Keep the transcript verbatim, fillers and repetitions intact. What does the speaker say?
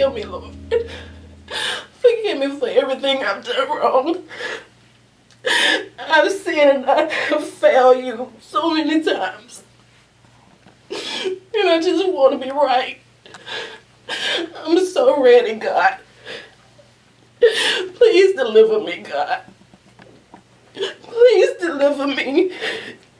Forgive me, Lord. Forgive me for everything I've done wrong. I've sinned and I have failed you so many times. And I just want to be right. I'm so ready, God. Please deliver me, God. Please deliver me.